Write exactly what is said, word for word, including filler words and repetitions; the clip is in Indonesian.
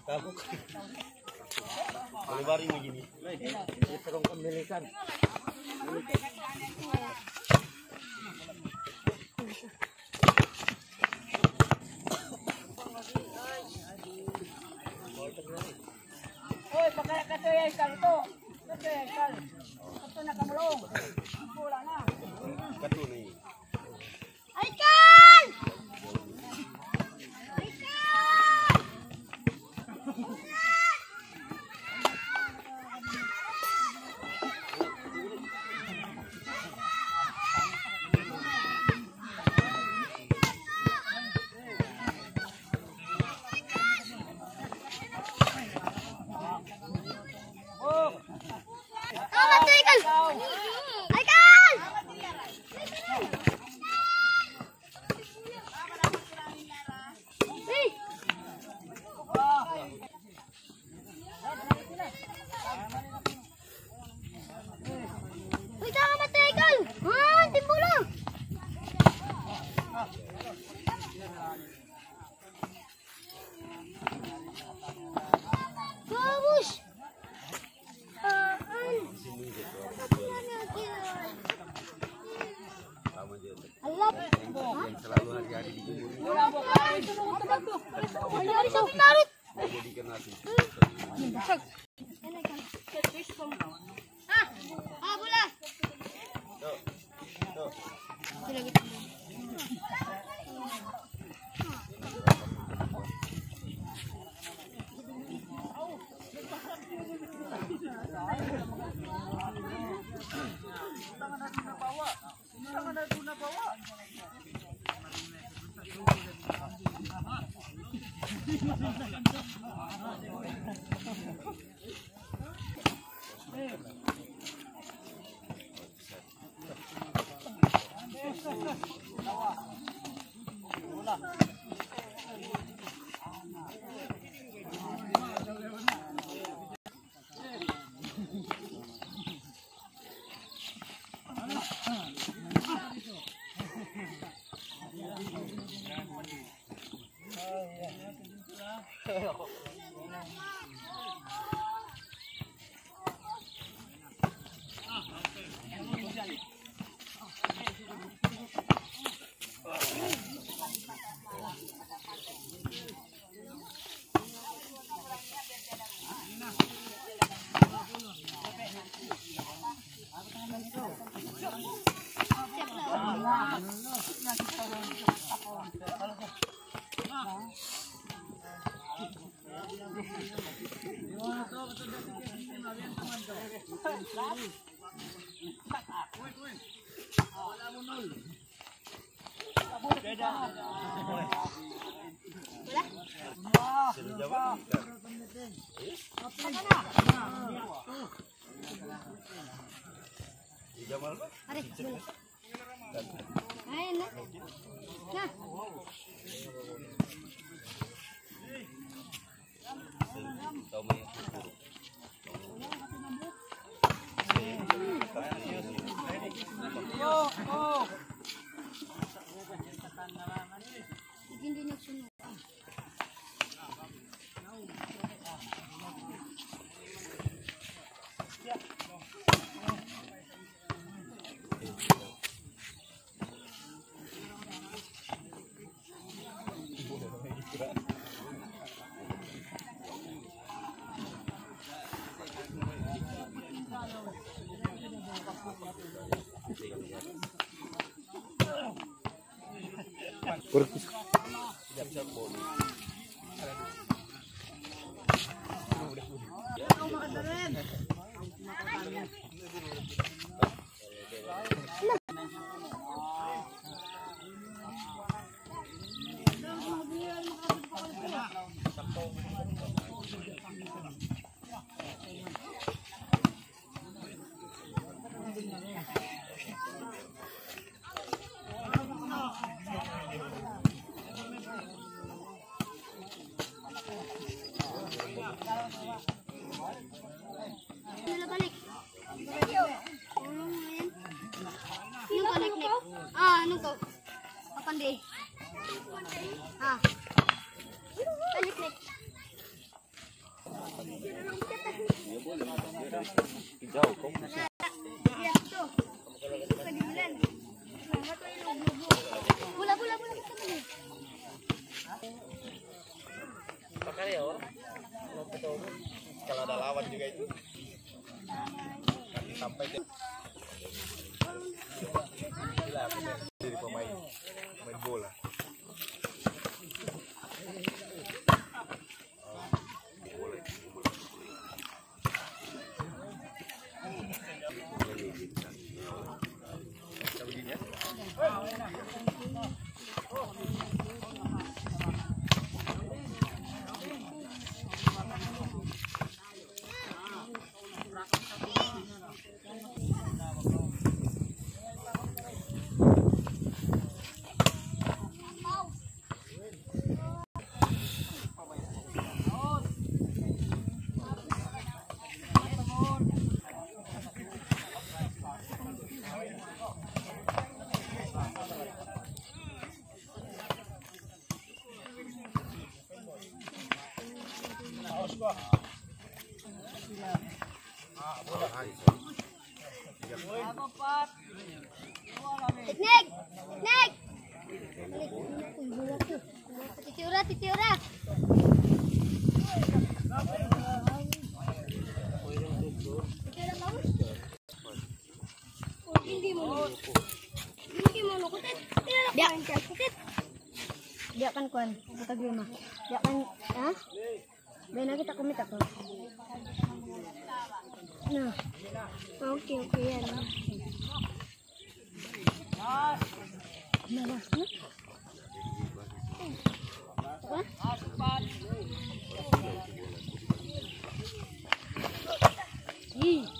Boleh baring begini. Dia terong pemilikan. Oi, pakai kata ya ikan itu. Kata ya ikan. Kata nak kamulong. Pulang na. Katu ni. Ikan! Selalu hari-hari dijemur. Jadikan nasi. Ah, ah bola. Tuh. Tuh. Kurkus. Ah, ano ko? Kapandi. Ah. Balik, balik. Lihat tuh. Kedinginan. Selamat tuh ilung lugu. Bola bola bola kita mana? Pakai ya orang. Kalau ada lawan juga itu. Sampai ke gila jadi pemain main bola. Teknik, teknik. Titiura, titiura. Hindi mo. Hindi mo kutit. Dia kutit. Dia kan kuan, kita gimana? Dia kan, ah? Bena kita kumita ko. Nah. Oke, oke ya. Malas na. Apa? Ih.